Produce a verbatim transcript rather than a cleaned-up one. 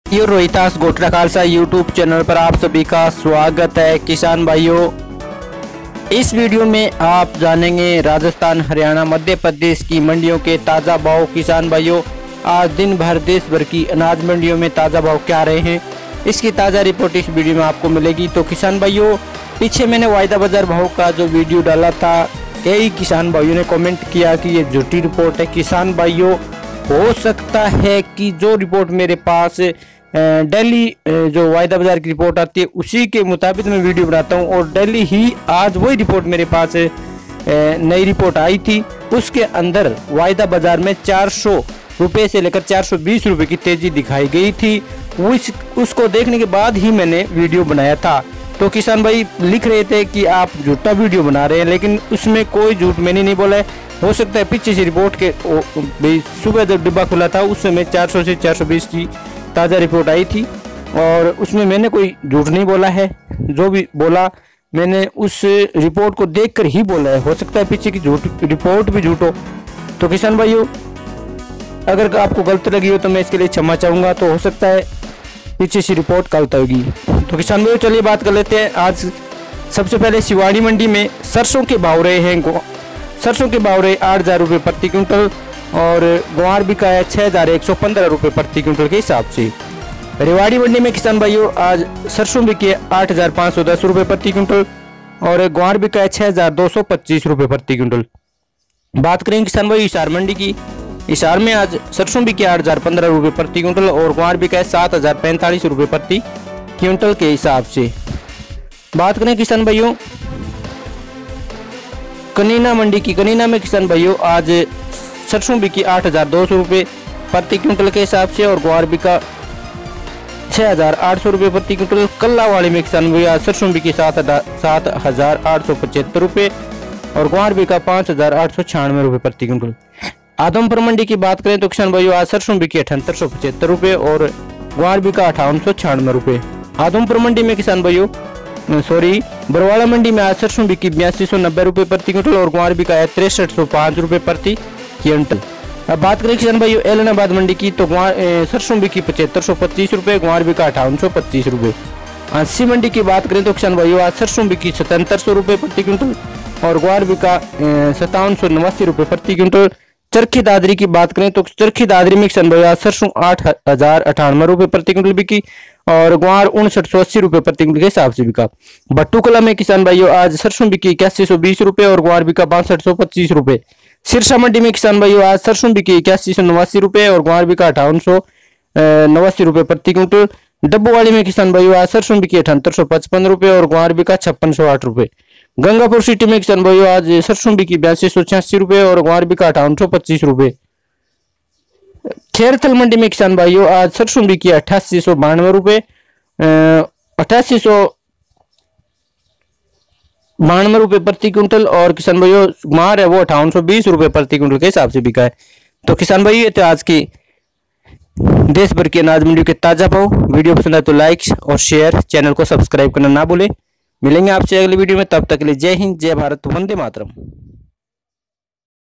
यो Rohitas Gotra Khalsa YouTube channel पर आप सभी का स्वागत है। किसान भाइयों, इस वीडियो में आप जानेंगे राजस्थान, हरियाणा, मध्य प्रदेश की मंडियों के ताज़ा भाव। किसान भाइयों, आज दिन भर देश भर की अनाज मंडियों में ताज़ा भाव क्या रहे हैं, इसकी ताज़ा रिपोर्ट इस वीडियो में आपको मिलेगी। तो किसान भाइयों, पीछे मैंने वायदा बाजार भाव का जो वीडियो डाला था, कई किसान भाइयों ने कमेंट किया कि ये झूठी रिपोर्ट है। किसान भाइयों, हो सकता है कि जो रिपोर्ट मेरे पास डेली जो वायदा बाजार की रिपोर्ट आती है उसी के मुताबिक मैं वीडियो बनाता हूं, और डेली ही आज वही रिपोर्ट मेरे पास नई रिपोर्ट आई थी। उसके अंदर वायदा बाजार में चार सौ रुपये से लेकर चार सौ बीस रुपये की तेजी दिखाई गई थी। उस उसको देखने के बाद ही मैंने वीडियो बनाया था। तो किसान भाई लिख रहे थे कि आप झूठा वीडियो बना रहे हैं, लेकिन उसमें कोई झूठ मैंने नहीं बोला है। हो सकता है पीछे से रिपोर्ट के भाई सुबह जब डिब्बा खुला था उस समय चार सौ से चार सौ बीस की ताज़ा रिपोर्ट आई थी, और उसमें मैंने कोई झूठ नहीं बोला है। जो भी बोला मैंने उस रिपोर्ट को देखकर ही बोला है। हो सकता है पीछे की झूठ रिपोर्ट भी झूठ हो। तो किसान भाइयों, अगर आपको गलत लगी हो तो मैं इसके लिए क्षमा चाहूँगा। तो हो सकता है पीछे से रिपोर्ट गलत होगी। तो किसान भाइयों, चलिए बात कर लेते हैं। आज सबसे पहले शिवाड़ी मंडी में सरसों के भाव रहे हैं। सरसों के भाव रहे आठ हज़ार रुपये प्रति क्विंटल, और ग्वार बिका है छः हज़ार एक सौ पंद्रह रुपये प्रति क्विंटल के हिसाब से। रेवाड़ी मंडी में किसान भाइयों आज सरसों बिकी है आठ हज़ार पाँच सौ दस रुपये प्रति क्विंटल, और ग्वार बिका है छः हज़ार दो सौ पच्चीस रुपये प्रति क्विंटल। बात करें किसान भाई हिसार मंडी की, हिसार में आज सरसों बिकी आठ हज़ार पंद्रह रुपये प्रति क्विंटल, और ग्वार बिका है सात हज़ार पैंतालीस रुपये प्रति क्विंटल के हिसाब से। बात करें किसान भाइयों कनीना मंडी की, कनीना में किसान भाइयों आज सरसों बिकी आठ हज़ार दो सौ रुपये प्रति क्विंटल के हिसाब से, और ग्वार बिका छः हज़ार आठ सौ रुपये प्रति क्विंटल। कल्लावाड़ी में किसान भाइयों आज सरसों बिकी सात हज़ार सात हज़ार आठ सौ पचहत्तर रुपये, और ग्वार बिका पाँच हज़ार आठ सौ छियानवे रुपये प्रति क्विंटल। आदमपुर मंडी की बात करें तो किसान भाइयों आज सरसों बिकी अठहत्तर सौ पचहत्तर रुपये, और ग्वार बिका अठावन सौ छियानवे रुपये। आदमपुर मंडी में किसान भाइयों सॉरी बरवाड़ा मंडी में आज सरसों बिकी बयासी सौ नब्बे रुपये प्रति क्विंटल, और ग्वार बिका है तिरसठ सौ पाँच रुपये प्रति क्विंटल। अब बात करें किसान भाइयों एलनाबाद मंडी की, तो ग्वार सरसों बिकी पचहत्तर सौ पच्चीस रुपये, ग्वार बिका अठावन सौ पच्चीस रुपये। अस्सी मंडी की बात करें तो किसान भाइयों आज सरसों बिकी सतहत्तर सौ रुपये प्रति क्विंटल, और ग्वार बिका सत्तावन सौ नवासी रुपये प्रति क्विंटल। चरखी दादरी की बात करें तो चरखी दादरी में किसान भाइयों आज सरसों आठ हजार अठानवे रुपये प्रति क्विंटल बिकी, और ग्वार उनसठ सौ अस्सी रुपये प्रति क्विंटल के हिसाब से बिका। भट्टू कला में किसान भाइयों आज सरसों बिकी इक्यासी सौ बीस रुपये, और ग्वार बिका बासठ सौ पच्चीस रुपये। सिरसा मंडी में किसान भाइयों आज सरसों बिकी इक्यासी सौ नवासी रुपये, और ग्वार बिका अठावन सौ नवासी रुपये प्रति क्विंटल। डब्बूवाली में किसान भाइयों आज सरसों बिकी अठहत्तर सौ पचपन रुपये, और ग्वार बिका छप्पन सौ आठ रुपये। गंगापुर सिटी में किसान भाइयों आज सरसों बिकी बयासी सौ छियासी रुपये, और ग्वार बिका अठावन सौ पच्चीस रुपये। खेरथल मंडी में किसान भाइयों आज सरसों बिकी अट्ठासी सौ बानवे रुपये अट्ठासी सौ बानवे रुपये प्रति क्विंटल, और किसान भाइयों ग्वार है वो अठावन सौ बीस रुपये प्रति क्विंटल के हिसाब से बिका है। तो किसान भाइयों ये थे आज की देश भर की अनाज मंडियों के ताजा भाव। वीडियो पसंद आए तो लाइक और शेयर, चैनल को सब्सक्राइब करना ना भूले। मिलेंगे आपसे अगली वीडियो में, तब तक के लिए जय हिंद, जय भारत, वंदे मातरम।